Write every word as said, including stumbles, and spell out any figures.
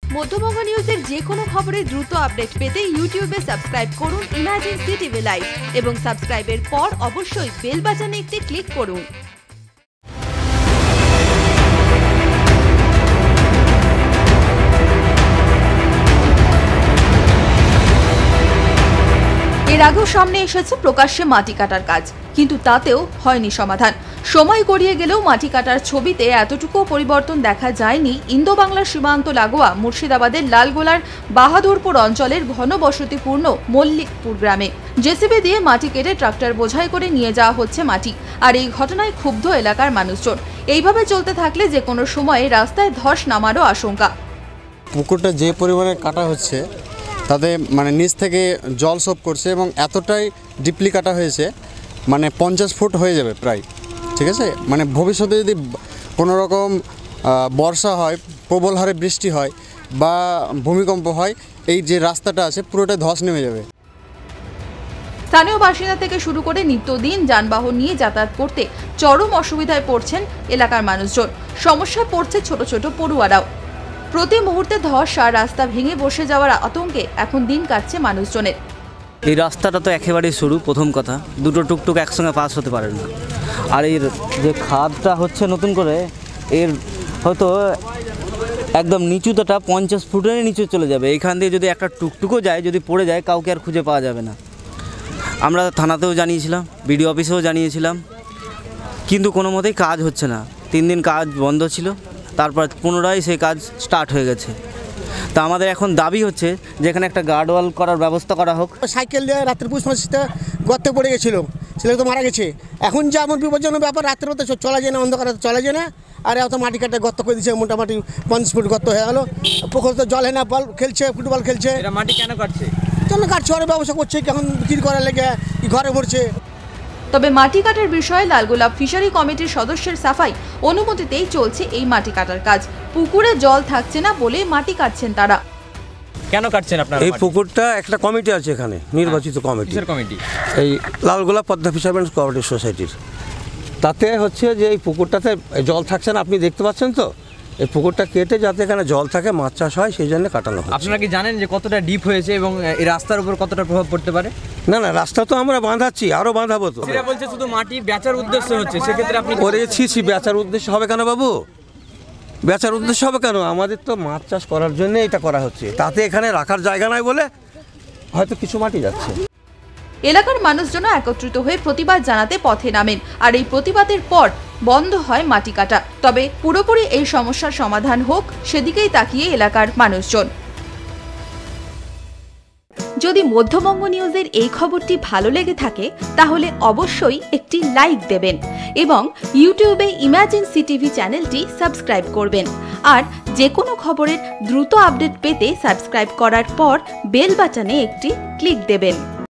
মধ্যবঙ্গ নিউজের যে কোনো খবরের দ্রুত আপডেট পেতে ইউটিউবে সাবস্ক্রাইব করুন ইমাজিন সিটিভি লাইভ এবং সাবস্ক্রাইবের পর অবশ্যই বেল বাটনে একটি ক্লিক করুন। এর আগেও সামনে এসেছে প্রকাশ্যে মাটি কাটার কাজ, কিন্তু তাতেও হয়নি সমাধান। সময় গড়িয়ে গেলেও মাটি কাটার ছবিতে এতটুকু পরিবর্তন দেখা যায়নি ইন্দো বাংলার সীমান্ত লাগোয়া মুর্শিদাবাদের লালগোলার বাহাদুরপুর অঞ্চলের ঘনবসতিপূর্ণ মল্লিকপুর গ্রামে। জেসিবি দিয়ে মাটি কেটে ট্রাক্টর বোঝাই করে নিয়ে যাওয়া হচ্ছে মাটি, আর এই ঘটনায় ক্ষুব্ধ এলাকার মানুষজন। এইভাবে চলতে থাকলে যে কোনো সময়ে রাস্তায় ধস নামারও আশঙ্কা। পুকুরটা যে পরিমাণে কাটা হচ্ছে তাতে মানে নিচ থেকে জল সব করছে এবং এতটাই ডিপলি কাটা হয়েছে মানে পঞ্চাশ ফুট হয়ে যাবে প্রায়, ঠিক আছে। মানে ভবিষ্যতে যদি কোনো রকম বর্ষা হয়, প্রবল হারে বৃষ্টি হয় বা ভূমিকম্প হয়, এই যে রাস্তাটা আছে পুরোটা ধস নেমে যাবে। স্থানীয় বাসিন্দা থেকে শুরু করে নিত্যদিন যানবাহন নিয়ে যাতায়াত করতে চরম অসুবিধায় পড়ছেন এলাকার মানুষজন। সমস্যায় পড়ছে ছোট ছোট পড়ুয়ারাও। প্রতি মুহূর্তে ধস আর রাস্তা ভেঙে বসে যাওয়ার আতঙ্কে এখন দিন কাটছে মানুষজনের। এই রাস্তাটা তো একেবারেই সরু, প্রথম কথা। দুটো টুকটুক একসঙ্গে পাস হতে পারে না। আর এর যে খাদটা হচ্ছে নতুন করে, এর হয়তো একদম নিচুতাটা পঞ্চাশ ফুটের নিচে চলে যাবে। এইখান দিয়ে যদি একটা টুকটুকও যায়, যদি পড়ে যায়, কাউকে আর খুঁজে পাওয়া যাবে না। আমরা থানাতেও জানিয়েছিলাম, বিডিও অফিসেও জানিয়েছিলাম, কিন্তু কোনো মতেই কাজ হচ্ছে না। তিন দিন কাজ বন্ধ ছিল, তারপর পুনরায় সেই কাজ স্টার্ট হয়ে গেছে। তা আমাদের এখন দাবি হচ্ছে যেখানে একটা গার্ডওয়াল করার ব্যবস্থা করা হোক। সাইকেল দিয়ে রাত্রে পুষ্পমাসিতে গর্তে পড়ে গেছিলো, ছেলে তো মারা গেছে। এখন যে এমন বিপজ্জনক ব্যাপার, রাত্রে তো চলা যায় না, অন্ধকারে চলা যায় না। আর এত মাটি কাটে গর্ত করে দিচ্ছে, মোটামুটি পঞ্চাশ ফুট গর্ত হয়ে গেলো। পুকুর তো জল হয় না, বল খেলছে, ফুটবল খেলছে। মাটি কেন কাটছে? কেন কাটছে? ওরা ব্যবসা করছে, এখন বিক্রি করার লেগে ঘরে ভরছে। তবে মাটি কাটার বিষয়ে লালগোলা ফিশারি কমিটির সদস্যের সাফাই, অনুমতিতেই চলছে এই মাটি কাটার কাজ। পুকুরে জল থাকছে না বলে মাটি কাটছেন তারা। কেন কাটছেন আপনারা? এই পুকুরটা একটা কমিটি আছে এখানে, নির্বাচিত কমিটি। কমিটি এই লালগোলা পদ্মা ফিশারম্যানস কোঅপারেটিভ সোসাইটির। তাতে হচ্ছে যে এই পুকুরটাতে জল থাকছে না, আপনি দেখতে পাচ্ছেন তো। এই পুকুরটা কেটে যাতে এখানে জল থাকে, মাছ চাষ হয়, সেই জন্য কাটানো হয়। আপনারা কি জানেন যে কতটা ডিপ হয়েছে এবং এই রাস্তার উপর কতটা প্রভাব পড়তে পারে? না না, রাস্তা তো আমরা বাঁধাচ্ছি, আরও বাঁধাবো তো। সেটা বলছে শুধু মাটি বেচার উদ্দেশ্য হচ্ছে, সেক্ষেত্রে আপনি করেছি। বেচার উদ্দেশ্য হবে কেন বাবু? বেচার উদ্দেশ্য হবে কেন? আমাদের তো মাছ চাষ করার জন্য এটা করা হচ্ছে। তাতে এখানে রাখার জায়গা নাই বলে হয়তো কিছু মাটি যাচ্ছে। এলাকার মানুষজন একত্রিত হয়ে প্রতিবাদ জানাতে পথে নামেন, আর এই প্রতিবাদের পর বন্ধ হয় মাটি কাটা। তবে পুরোপুরি এই সমস্যার সমাধান হোক, সেদিকেই তাকিয়ে এলাকার মানুষজন। যদি মধ্যবঙ্গ নিউজের এই খবরটি ভালো লেগে থাকে তাহলে অবশ্যই একটি লাইক দেবেন এবং ইউটিউবে ইমাজিন সিটিভি চ্যানেলটি সাবস্ক্রাইব করবেন। আর যে কোনো খবরের দ্রুত আপডেট পেতে সাবস্ক্রাইব করার পর বেল বাটনে একটি ক্লিক দেবেন।